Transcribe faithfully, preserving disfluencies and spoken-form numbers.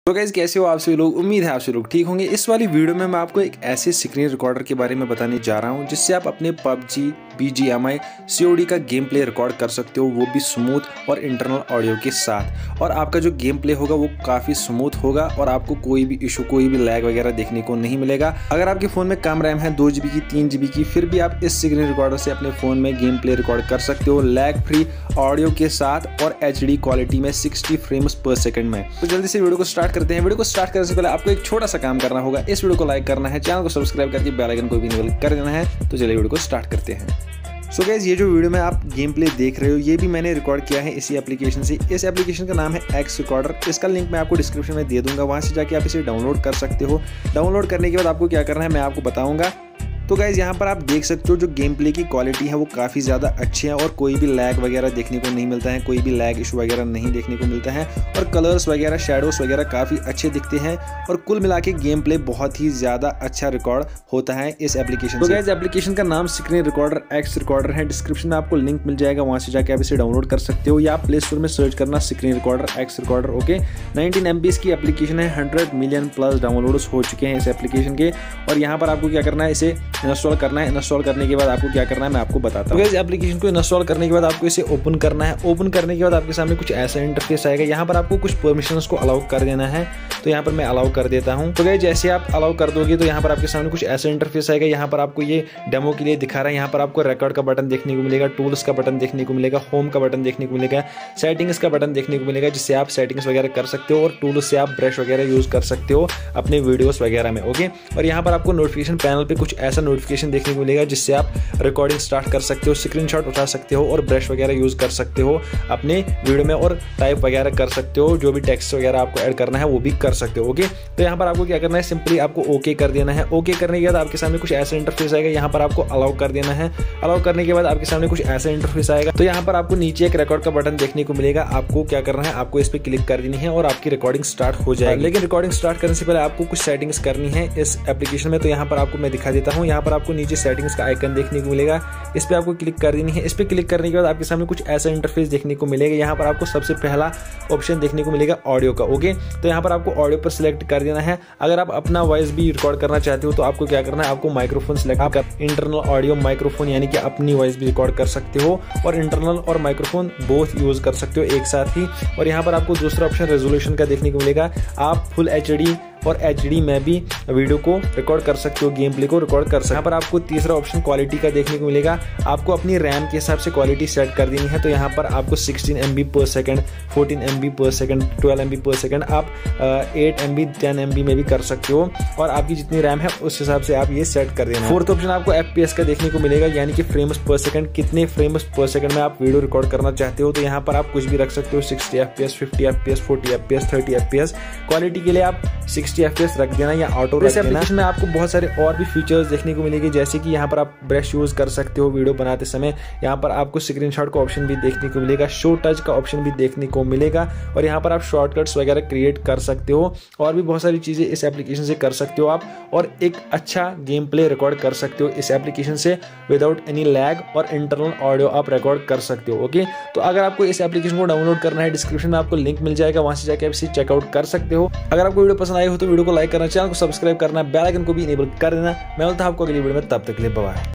तो गाइस कैसे हो आप सभी लोग। उम्मीद है आप सभी लोग ठीक होंगे। इस वाली वीडियो में मैं आपको एक ऐसे स्क्रीन रिकॉर्डर के बारे में बताने जा रहा हूं जिससे आप अपने पबजी, बीजीएमआई, सीओडी का गेम प्ले रिकॉर्ड कर सकते हो, वो भी स्मूथ और इंटरनल ऑडियो के साथ। और आपका जो गेम प्ले होगा वो काफ़ी स्मूथ होगा और आपको कोई भी इशू, कोई भी लैग वगैरह देखने को नहीं मिलेगा। अगर आपके फ़ोन में कम रैम है, दो जी बी की, तीन जी बी की, फिर भी आप इस स्क्रीन रिकॉर्डर से अपने फ़ोन में गेम प्ले रिकॉर्ड कर सकते हो लैग फ्री ऑडियो के साथ और एच डी क्वालिटी में सिक्सटी फ्रेम्स पर सेकंड में। तो जल्दी से वीडियो को स्टार्ट करते हैं। वीडियो को स्टार्ट करने से पहले आपको एक छोटा सा काम करना होगा। इस वीडियो को लाइक करना है, चैनल को सब्सक्राइब करके बेल आइकन को भी इनेबल कर देना है। तो चलिए वीडियो को स्टार्ट करते हैं। सो so गाइस, ये जो वीडियो में आप गेम प्ले देख रहे हो ये भी मैंने रिकॉर्ड किया है इसी एप्लीकेशन से। इस एप्लीकेशन का नाम है एक्स रिकॉर्डर। इसका लिंक मैं आपको डिस्क्रिप्शन में दे दूंगा, वहां से जाके आप इसे डाउनलोड कर सकते हो। डाउनलोड करने के बाद आपको क्या करना है मैं आपको बताऊंगा। तो गाइज यहाँ पर आप देख सकते हो जो गेम प्ले की क्वालिटी है वो काफ़ी ज़्यादा अच्छी है और कोई भी लैग वगैरह देखने को नहीं मिलता है, कोई भी लैग इशू वगैरह नहीं देखने को मिलता है और कलर्स वगैरह, शैडोज वगैरह काफ़ी अच्छे दिखते हैं और कुल मिला के गेम प्ले बहुत ही ज़्यादा अच्छा रिकॉर्ड होता है इस एप्लीकेशन। तो गाइज एप्लीकेशन का नाम स्क्रीन रिकॉर्डर एक्स रिकॉर्डर है। डिस्क्रिप्शन में आपको लिंक मिल जाएगा, वहाँ से जाकर आप इसे डाउनलोड कर सकते हो या आप प्ले स्टोर में सर्च करना screen recorder X recorder. Okay, nineteen M B की एप्लीकेशन है, हंड्रेड मिलियन प्लस डाउनलोड्स हो चुके हैं इस एप्लीकेशन के। और यहाँ पर आपको क्या करना है, इसे इंस्टॉल करना है। इंस्टॉल करने के बाद आपको क्या करना है मैं आपको बताता हूँ। तो एप्लीकेशन को इंस्टॉल करने के बाद आपको इसे ओपन करना है। ओपन करने के बाद आपके सामने कुछ ऐसा इंटरफेस आएगा। यहाँ पर आपको कुछ परमिशंस को अलाउ कर देना है, तो यहाँ पर मैं अलाउ कर देता हूँ। तो गाइस जैसे आप अलाउ कर दोगे तो यहाँ पर आपके सामने कुछ ऐसा इंटरफेस आएगा। यहाँ पर आपको ये डेमो के लिए दिखा रहा है। यहाँ पर आपको रिकॉर्ड का बटन देखने को मिलेगा, टूल्स का बटन देखने को मिलेगा, होम का बटन देखने को मिलेगा, सेटिंग्स का बटन देखने को मिलेगा जिससे आप सेटिंग्स वगैरह कर सकते हो और टूल्स से आप ब्रश वगैरह यूज कर सकते हो अपने वीडियोस वगैरह में। ओके, और यहाँ पर आपको नोटिफिकेशन पैनल पे कुछ ऐसा नोटिफिकेशन देखने को मिलेगा जिससे आप रिकॉर्डिंग स्टार्ट कर सकते हो, स्क्रीनशॉट उठा सकते हो और ब्रश वगैरह यूज कर सकते हो अपने वीडियो में और टाइप वगैरह कर सकते हो। जो भी टेक्स्ट वगैरह आपको ऐड करना है वो भी कर सकते हो। ओके, तो यहाँ पर आपको क्या करना है, सिंपली आपको ओके कर देना है। ओके करने के बाद आपके सामने कुछ ऐसा इंटरफेस आएगा। यहाँ पर आपको अलाउ कर देना है। अलाउ करने के बाद आपके सामने कुछ ऐसा इंटरफेस आएगा। तो यहाँ पर आपको नीचे एक रिकॉर्ड का बटन देखने को मिलेगा। आपको क्या करना है, आपको इस पर क्लिक कर देनी है और आपकी रिकॉर्डिंग स्टार्ट हो जाएगी। लेकिन रिकॉर्डिंग स्टार्ट करने से पहले आपको कुछ सेटिंग्स करनी है इस एप्लीकेशन में। तो यहाँ पर आपको मैं दिखा देता हूँ। यहाँ पर आपको नीचे सेटिंग्स का आइकन देखने को मिलेगा, इस पे आपको क्लिक कर देनी है। इस पे क्लिक करने के बाद आपके सामने कुछ ऐसा इंटरफेस देखने को मिलेगा। यहाँ पर आपको सबसे पहला ऑप्शन देखने को मिलेगा ऑडियो का। ओके, तो यहाँ पर आपको ऑडियो पर सिलेक्ट कर देना है। अगर आप अपना वॉइस भी रिकॉर्ड करना चाहते हो तो आपको क्या करना है, आपको माइक्रोफोन सिलेक्ट कर, इंटरनल ऑडियो माइक्रोफोन यानी कि अपनी वॉइस भी रिकॉर्ड कर सकते हो और इंटरनल और माइक्रोफोन बोथ यूज कर सकते हो एक साथ ही। और यहाँ पर आपको दूसरा ऑप्शन रेजोल्यूशन का देखने को मिलेगा। आप फुल एच डी और एच डी में भी वीडियो को रिकॉर्ड कर सकते हो, गेम प्ले को रिकॉर्ड कर सकते हो। यहाँ पर आपको तीसरा ऑप्शन क्वालिटी का देखने को मिलेगा। आपको अपनी रैम के हिसाब से क्वालिटी सेट कर देनी है। तो यहाँ पर आपको सिक्सटीन एम बी पर सेकंड, फोर्टीन एम बी पर सेकंड, ट्वेल्व एम बी पर सेकंड, आप eight M B, ten M B में भी कर सकते हो और आपकी जितनी रैम है उस हिसाब से आप ये सेट कर देना। फोर्थ ऑप्शन आपको एफ पी एस का देखने को मिलेगा, यानी कि फ्रेम्स पर सेकंड, कितने फ्रेम्स पर सेकंड में आप वीडियो रिकॉर्ड करना चाहते हो। तो यहाँ पर आप कुछ भी रख सकते हो, sixty F P S, fifty F P S, forty F P S, thirty F P S. Quality के लिए आप सिक्सटी एफ पी एस रख देना या ऑटो रख देना। इसमें आपको बहुत सारे और भी फीचर्स देखने को मिलेंगे, जैसे कि यहाँ पर आप ब्रश यूज कर सकते हो वीडियो बनाते समय। यहाँ पर आपको स्क्रीनशॉट का ऑप्शन भी देखने को मिलेगा, शो टच का ऑप्शन भी देखने को मिलेगा और यहाँ पर आप शॉर्टकट्स वगैरह क्रिएट कर सकते हो और भी बहुत सारी चीजें इस एप्लीकेशन से कर सकते हो आप और एक अच्छा गेम प्ले रिकॉर्ड कर सकते हो इस एप्लीकेशन से विदाउट एनी लैग और इंटरनल ऑडियो आप रिकॉर्ड कर सकते हो। ओके, तो अगर आपको इस एप्लीकेशन को डाउनलोड करना है, डिस्क्रिप्शन में आपको लिंक मिल जाएगा, वहां से जाकर आप इसे चेकआउट कर सकते हो। अगर आपको वीडियो पसंद आई हो तो वीडियो को लाइक करना, चैनल को सब्सक्राइब करना, बेल आइकन को भी इनेबल कर देना। मैं बोलता हूं आपको अगली वीडियो में, तब तक के लिए बाय।